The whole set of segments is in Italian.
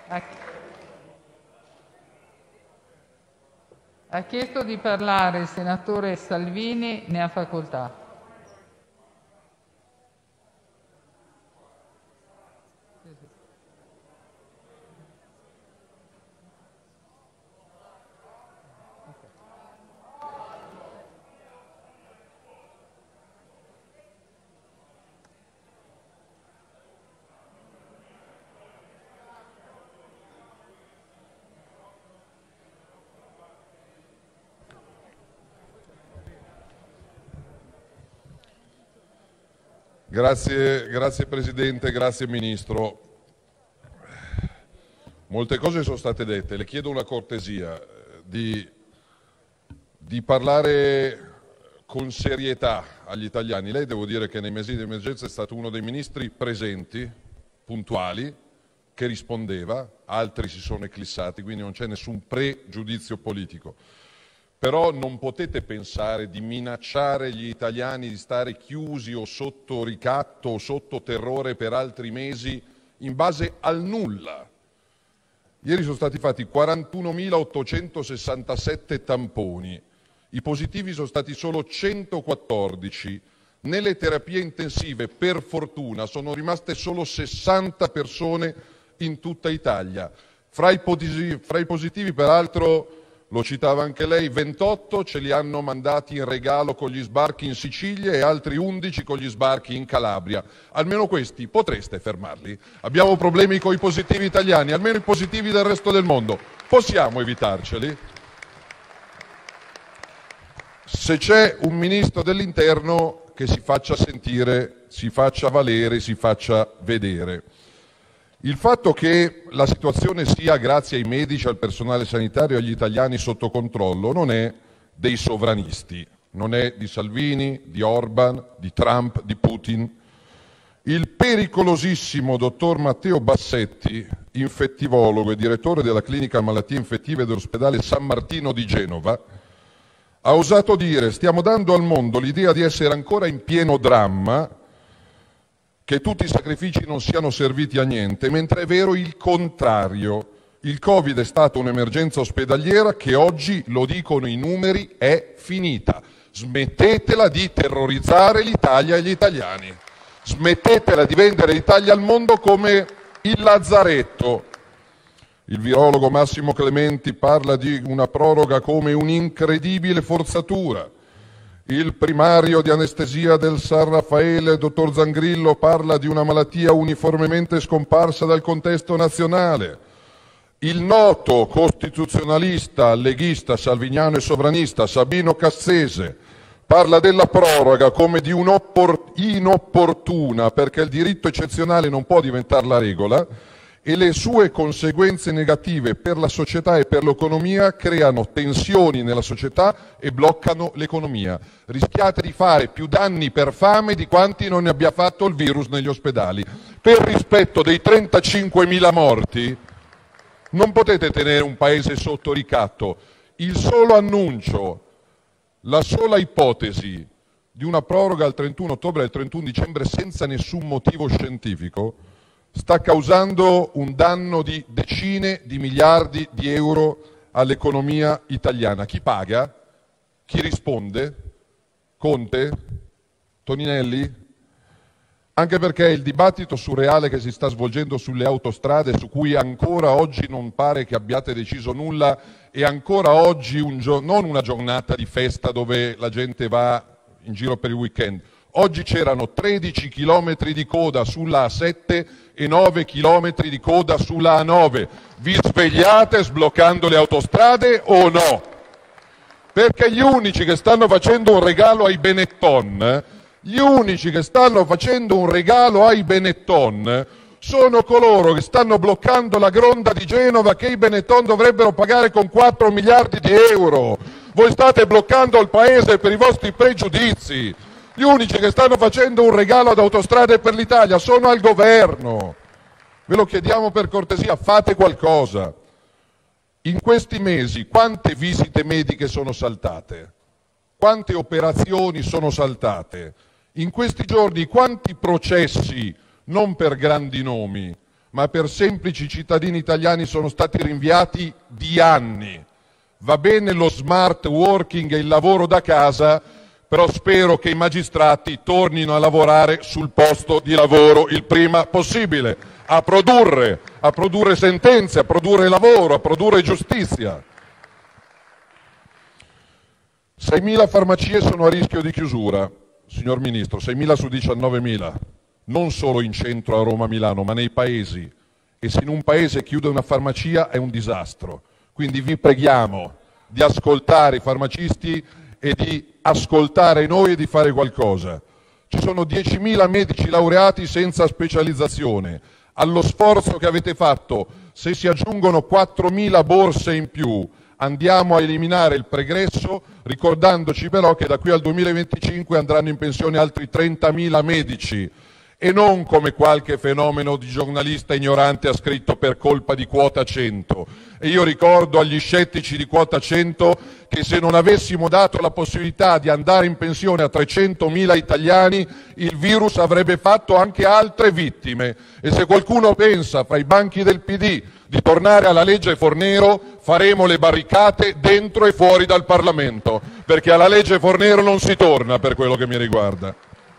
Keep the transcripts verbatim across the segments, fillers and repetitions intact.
Ha chiesto di parlare il senatore Salvini, ne ha facoltà. Grazie, grazie Presidente, grazie Ministro. Molte cose sono state dette, le chiedo una cortesia di, di parlare con serietà agli italiani. Lei, devo dire che nei mesi di emergenza è stato uno dei ministri presenti, puntuali, che rispondeva, altri si sono eclissati, quindi non c'è nessun pregiudizio politico. Però non potete pensare di minacciare gli italiani di stare chiusi o sotto ricatto o sotto terrore per altri mesi in base al nulla. Ieri sono stati fatti quarantunomilaottocentosessantasette tamponi, i positivi sono stati solo centoquattordici, nelle terapie intensive per fortuna sono rimaste solo sessanta persone in tutta Italia. Fra i positivi, fra i positivi peraltro, lo citava anche lei, ventotto ce li hanno mandati in regalo con gli sbarchi in Sicilia e altri undici con gli sbarchi in Calabria. Almeno questi potreste fermarli? Abbiamo problemi con i positivi italiani, almeno i positivi del resto del mondo. Possiamo evitarceli? Se c'è un ministro dell'Interno che si faccia sentire, si faccia valere, si faccia vedere. Il fatto che la situazione sia, grazie ai medici, al personale sanitario e agli italiani, sotto controllo non è dei sovranisti, non è di Salvini, di Orban, di Trump, di Putin. Il pericolosissimo dottor Matteo Bassetti, infettivologo e direttore della clinica malattie infettive dell'ospedale San Martino di Genova, ha osato dire: stiamo dando al mondo l'idea di essere ancora in pieno dramma, che tutti i sacrifici non siano serviti a niente, mentre è vero il contrario. Il Covid è stata un'emergenza ospedaliera che oggi, lo dicono i numeri, è finita. Smettetela di terrorizzare l'Italia e gli italiani. Smettetela di vendere l'Italia al mondo come il lazzaretto. Il virologo Massimo Clementi parla di una proroga come un'incredibile forzatura. Il primario di anestesia del San Raffaele, dottor Zangrillo, parla di una malattia uniformemente scomparsa dal contesto nazionale. Il noto costituzionalista, leghista, salviniano e sovranista Sabino Cassese parla della proroga come di un'inopportuna, perché il diritto eccezionale non può diventare la regola, e le sue conseguenze negative per la società e per l'economia creano tensioni nella società e bloccano l'economia. Rischiate di fare più danni per fame di quanti non ne abbia fatto il virus negli ospedali. Per rispetto dei trentacinquemila morti non potete tenere un paese sotto ricatto. Il solo annuncio, la sola ipotesi di una proroga al trentuno ottobre e al trentuno dicembre senza nessun motivo scientifico sta causando un danno di decine di miliardi di euro all'economia italiana. Chi paga? Chi risponde? Conte? Toninelli? Anche perché il dibattito surreale che si sta svolgendo sulle autostrade, su cui ancora oggi non pare che abbiate deciso nulla, e ancora oggi un gio- non una giornata di festa dove la gente va in giro per il weekend. Oggi c'erano tredici chilometri di coda sulla A sette e nove chilometri di coda sulla A nove. Vi svegliate sbloccando le autostrade o no? Perché gli unici che stanno facendo un regalo ai Benetton, gli unici che stanno facendo un regalo ai Benetton sono coloro che stanno bloccando la Gronda di Genova, che i Benetton dovrebbero pagare con quattro miliardi di euro. Voi state bloccando il paese per i vostri pregiudizi. Gli unici che stanno facendo un regalo ad Autostrade per l'Italia sono al governo. Ve lo chiediamo per cortesia, fate qualcosa. In questi mesi quante visite mediche sono saltate? Quante operazioni sono saltate? In questi giorni quanti processi, non per grandi nomi, ma per semplici cittadini italiani sono stati rinviati di anni. Va bene lo smart working e il lavoro da casa, però spero che i magistrati tornino a lavorare sul posto di lavoro il prima possibile, a produrre, a produrre sentenze, a produrre lavoro, a produrre giustizia. seimila farmacie sono a rischio di chiusura, signor Ministro, seimila su diciannovemila, non solo in centro a Roma, Milano, ma nei paesi. E se in un paese chiude una farmacia è un disastro. Quindi vi preghiamo di ascoltare i farmacisti e di ascoltare noi e di fare qualcosa. Ci sono diecimila medici laureati senza specializzazione. Allo sforzo che avete fatto, se si aggiungono quattromila borse in più, andiamo a eliminare il pregresso, ricordandoci però che da qui al duemilaventicinque andranno in pensione altri trentamila medici. E non come qualche fenomeno di giornalista ignorante ha scritto per colpa di quota cento. E io ricordo agli scettici di quota cento che se non avessimo dato la possibilità di andare in pensione a trecentomila italiani, il virus avrebbe fatto anche altre vittime. E se qualcuno pensa fra i banchi del P D di tornare alla legge Fornero, faremo le barricate dentro e fuori dal Parlamento, perché alla legge Fornero non si torna per quello che mi riguarda.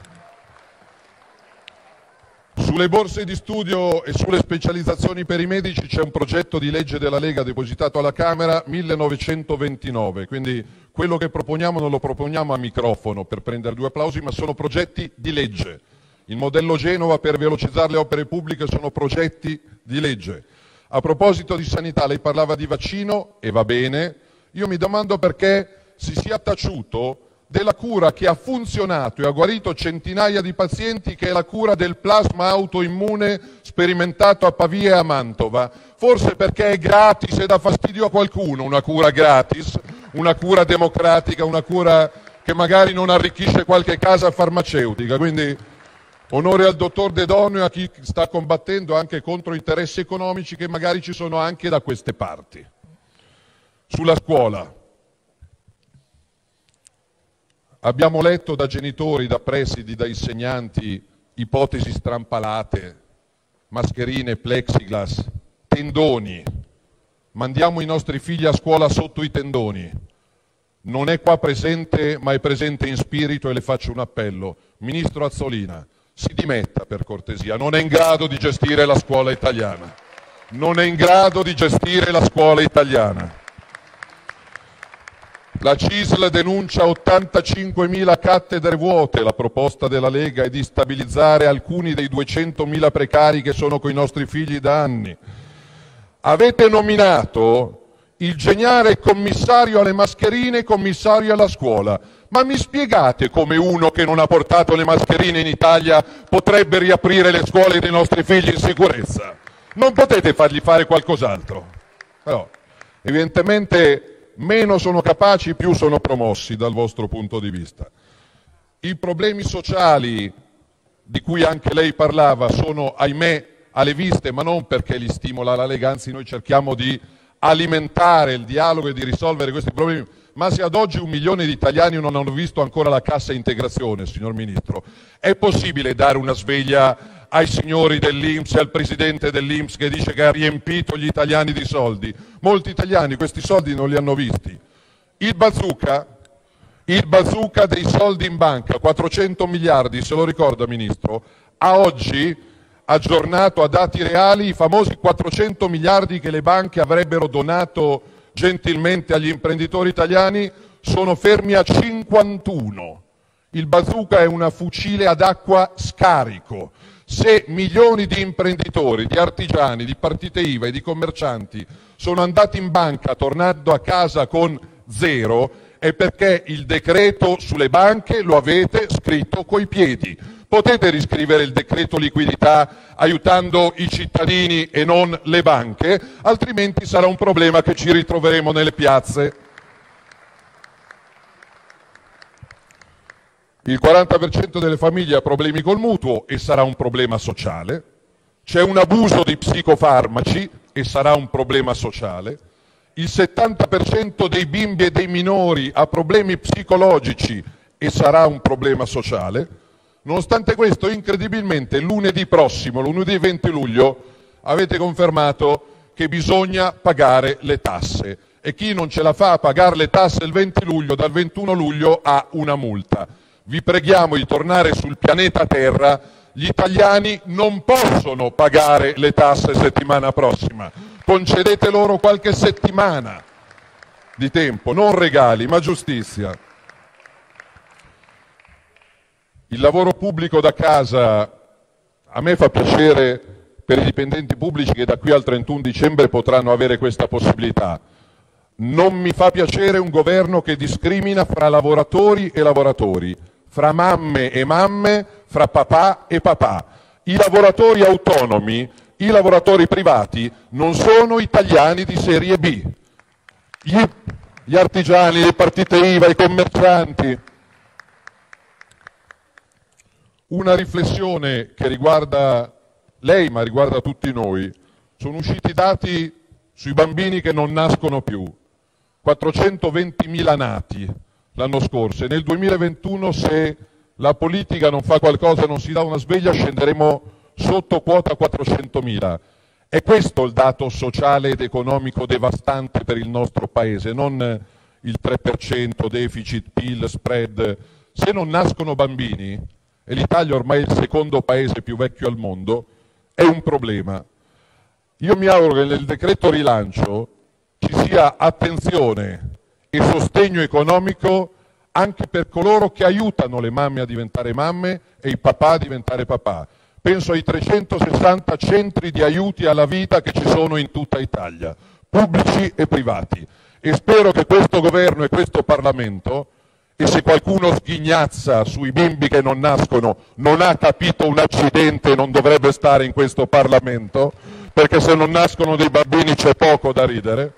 Sulle borse di studio e sulle specializzazioni per i medici c'è un progetto di legge della Lega depositato alla Camera, millenovecentoventinove, quindi quello che proponiamo non lo proponiamo a microfono per prendere due applausi, ma sono progetti di legge. Il modello Genova per velocizzare le opere pubbliche sono progetti di legge. A proposito di sanità, lei parlava di vaccino e va bene, io mi domando perché si sia taciuto della cura che ha funzionato e ha guarito centinaia di pazienti, che è la cura del plasma autoimmune sperimentato a Pavia e a Mantova. Forse perché è gratis e dà fastidio a qualcuno, una cura gratis, una cura democratica, una cura che magari non arricchisce qualche casa farmaceutica. Quindi onore al dottor De Donno e a chi sta combattendo anche contro interessi economici che magari ci sono anche da queste parti. Sulla scuola. Abbiamo letto da genitori, da presidi, da insegnanti ipotesi strampalate, mascherine, plexiglass, tendoni. Mandiamo i nostri figli a scuola sotto i tendoni. Non è qua presente, ma è presente in spirito e le faccio un appello. Ministro Azzolina, si dimetta per cortesia, non è in grado di gestire la scuola italiana. Non è in grado di gestire la scuola italiana. La C I S L denuncia ottantacinquemila cattedre vuote. La proposta della Lega è di stabilizzare alcuni dei duecentomila precari che sono coi nostri figli da anni. Avete nominato il geniale commissario alle mascherine commissario alla scuola. Ma mi spiegate come uno che non ha portato le mascherine in Italia potrebbe riaprire le scuole dei nostri figli in sicurezza? Non potete fargli fare qualcos'altro? Però, evidentemente meno sono capaci, più sono promossi dal vostro punto di vista. I problemi sociali di cui anche lei parlava sono, ahimè, alle viste, ma non perché li stimola la Lega, anzi noi cerchiamo di alimentare il dialogo e di risolvere questi problemi. Ma se ad oggi un milione di italiani non hanno visto ancora la cassa integrazione, signor Ministro, è possibile dare una sveglia ai signori dell'I N P S e al presidente dell'I N P S che dice che ha riempito gli italiani di soldi? Molti italiani questi soldi non li hanno visti. Il bazooka, il bazooka dei soldi in banca, quattrocento miliardi, se lo ricorda Ministro, a oggi, aggiornato a dati reali, i famosi quattrocento miliardi che le banche avrebbero donato gentilmente agli imprenditori italiani sono fermi a cinquantuno. Il bazooka è una fucile ad acqua scarico. Se milioni di imprenditori, di artigiani, di partite I V A e di commercianti sono andati in banca tornando a casa con zero, è perché il decreto sulle banche lo avete scritto coi piedi. Potete riscrivere il decreto liquidità aiutando i cittadini e non le banche, altrimenti sarà un problema che ci ritroveremo nelle piazze. Il quaranta per cento delle famiglie ha problemi col mutuo e sarà un problema sociale. C'è un abuso di psicofarmaci e sarà un problema sociale. Il settanta per cento dei bimbi e dei minori ha problemi psicologici e sarà un problema sociale. Nonostante questo, incredibilmente, lunedì prossimo, lunedì venti luglio, avete confermato che bisogna pagare le tasse e chi non ce la fa a pagare le tasse il venti luglio, dal ventuno luglio ha una multa. Vi preghiamo di tornare sul pianeta Terra, gli italiani non possono pagare le tasse settimana prossima, concedete loro qualche settimana di tempo, non regali ma giustizia. Il lavoro pubblico da casa, a me fa piacere per i dipendenti pubblici che da qui al trentuno dicembre potranno avere questa possibilità. Non mi fa piacere un governo che discrimina fra lavoratori e lavoratori, fra mamme e mamme, fra papà e papà. I lavoratori autonomi, i lavoratori privati non sono italiani di serie B. Gli, gli artigiani, le partite I V A, i commercianti. Una riflessione che riguarda lei ma riguarda tutti noi. Sono usciti dati sui bambini che non nascono più. quattrocentoventimila nati l'anno scorso e nel duemilaventuno, se la politica non fa qualcosa, non si dà una sveglia, scenderemo sotto quota quattrocentomila. È questo il dato sociale ed economico devastante per il nostro Paese, non il tre per cento deficit, P I L, spread. Se non nascono bambini, e l'Italia ormai è il secondo paese più vecchio al mondo, è un problema. Io mi auguro che nel decreto rilancio ci sia attenzione e sostegno economico anche per coloro che aiutano le mamme a diventare mamme e i papà a diventare papà. Penso ai trecentosessanta centri di aiuti alla vita che ci sono in tutta Italia, pubblici e privati. E spero che questo governo e questo Parlamento, e se qualcuno sghignazza sui bimbi che non nascono, non ha capito un accidente e non dovrebbe stare in questo Parlamento, perché se non nascono dei bambini c'è poco da ridere.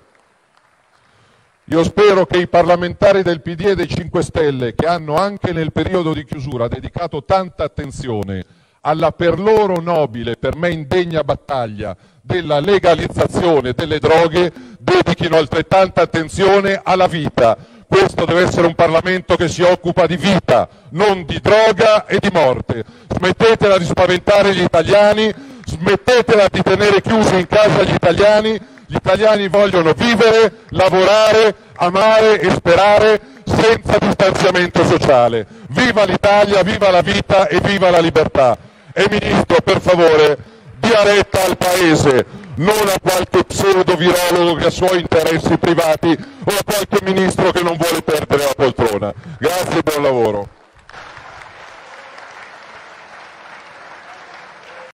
Io spero che i parlamentari del P D e dei cinque Stelle, che hanno anche nel periodo di chiusura dedicato tanta attenzione alla per loro nobile, per me indegna battaglia della legalizzazione delle droghe, dedichino altrettanta attenzione alla vita. Questo deve essere un Parlamento che si occupa di vita, non di droga e di morte. Smettetela di spaventare gli italiani, smettetela di tenere chiusi in casa gli italiani. Gli italiani vogliono vivere, lavorare, amare e sperare senza distanziamento sociale. Viva l'Italia, viva la vita e viva la libertà. E Ministro, per favore, dia retta al Paese, non a qualche pseudo-virologo che ha suoi interessi privati o a qualche Ministro che non vuole perdere la poltrona. Grazie e buon lavoro.